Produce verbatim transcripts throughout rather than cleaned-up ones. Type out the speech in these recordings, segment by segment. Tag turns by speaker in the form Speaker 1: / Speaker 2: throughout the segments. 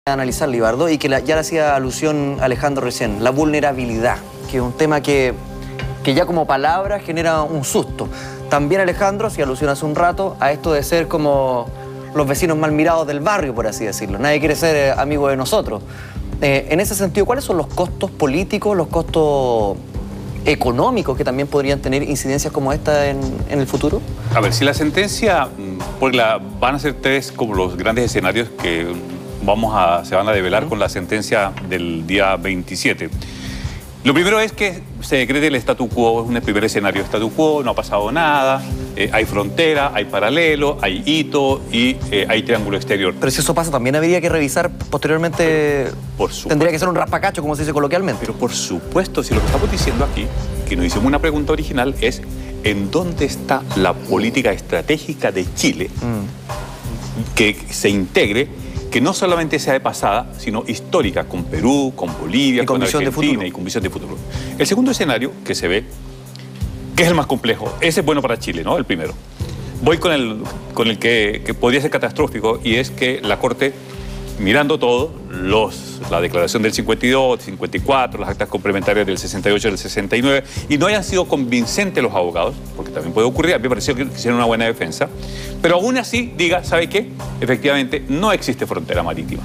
Speaker 1: analizar, Libardo, y que la, ya le hacía alusión Alejandro recién, la vulnerabilidad, que es un tema que, que ya como palabra genera un susto. También Alejandro hacía alusión hace un rato a esto de ser como los vecinos mal mirados del barrio, por así decirlo. Nadie quiere ser eh, amigo de nosotros. Eh, en ese sentido, ¿cuáles son los costos políticos, los costos económicos que también podrían tener incidencias como esta en, en el futuro?
Speaker 2: A ver, si la sentencia, porque la, van a ser tres como los grandes escenarios que vamos a, se van a develar con la sentencia del día veintisiete. Lo primero es que se decrete el statu quo, es un primer escenario statu quo, no ha pasado nada, eh, hay frontera, hay paralelo, hay hito y eh, hay triángulo exterior.
Speaker 1: Pero si eso pasa, también habría que revisar posteriormente,
Speaker 2: por supuesto.
Speaker 1: Tendría que ser un raspacacho, como se dice coloquialmente.
Speaker 2: Pero por supuesto, si lo que estamos diciendo aquí, que nos hicimos una pregunta original, es ¿en dónde está la política estratégica de Chile mm. que se integre, que no solamente sea de pasada, sino histórica, con Perú, con Bolivia, con Argentina y con visión de futuro? El segundo escenario que se ve, que es el más complejo, ese es bueno para Chile, ¿no? El primero. Voy con el, con el que, que podría ser catastrófico, y es que la Corte, mirando todo, los, la declaración del cincuenta y dos, cincuenta y cuatro, las actas complementarias del sesenta y ocho y del sesenta y nueve, y no hayan sido convincentes los abogados, porque también puede ocurrir, a mí me pareció que hicieron una buena defensa, pero aún así diga, ¿sabe qué? Efectivamente, no existe frontera marítima.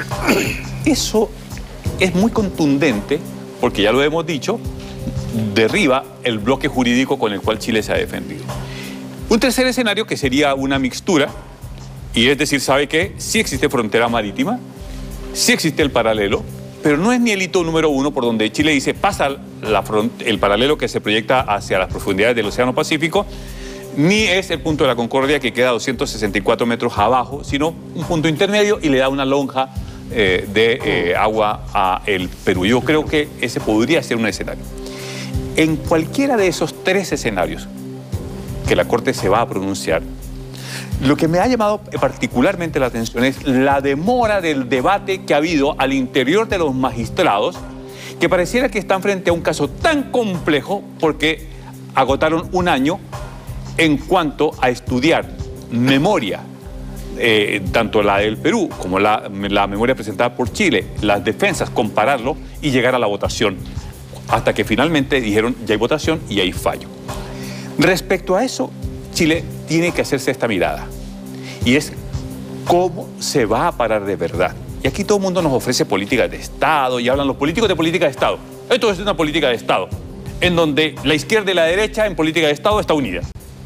Speaker 2: Eso es muy contundente, porque ya lo hemos dicho, derriba el bloque jurídico con el cual Chile se ha defendido. Un tercer escenario que sería una mixtura, y es decir, ¿sabe qué? Sí existe frontera marítima, sí existe el paralelo, pero no es ni el hito número uno por donde Chile dice pasa la el paralelo que se proyecta hacia las profundidades del Océano Pacífico, ni es el punto de la Concordia que queda a doscientos sesenta y cuatro metros abajo, sino un punto intermedio y le da una lonja eh, de eh, agua a el Perú. Yo creo que ese podría ser un escenario. En cualquiera de esos tres escenarios que la Corte se va a pronunciar, lo que me ha llamado particularmente la atención es la demora del debate que ha habido al interior de los magistrados, que pareciera que están frente a un caso tan complejo porque agotaron un año en cuanto a estudiar memoria, eh, tanto la del Perú como la, la memoria presentada por Chile, las defensas, compararlo y llegar a la votación, hasta que finalmente dijeron ya hay votación y hay fallo. Respecto a eso, Chile tiene que hacerse esta mirada, y es cómo se va a parar de verdad. Y aquí todo el mundo nos ofrece políticas de Estado, y hablan los políticos de política de Estado. Esto es una política de Estado, en donde la izquierda y la derecha en política de Estado está unida.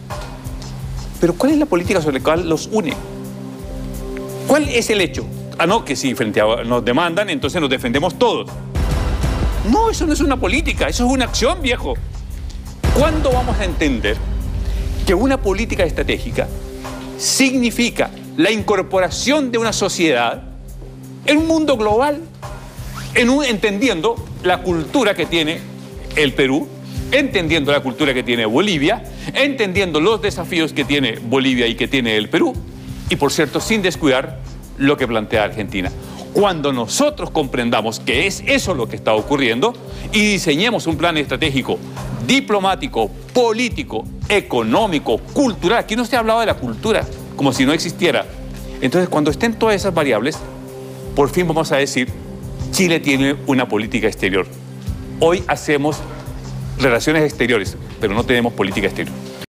Speaker 2: Pero ¿cuál es la política sobre la cual los une? ¿Cuál es el hecho? Ah, no, que si frente a nos demandan, entonces nos defendemos todos. No, eso no es una política, eso es una acción, viejo. ¿Cuándo vamos a entender que una política estratégica significa la incorporación de una sociedad en un mundo global, en un, entendiendo la cultura que tiene el Perú, entendiendo la cultura que tiene Bolivia, entendiendo los desafíos que tiene Bolivia y que tiene el Perú, y por cierto, sin descuidar lo que plantea Argentina? Cuando nosotros comprendamos que es eso lo que está ocurriendo y diseñemos un plan estratégico diplomático, político, económico, cultural. Aquí no se ha hablado de la cultura, como si no existiera. Entonces, cuando estén todas esas variables, por fin vamos a decir, Chile tiene una política exterior. Hoy hacemos relaciones exteriores, pero no tenemos política exterior.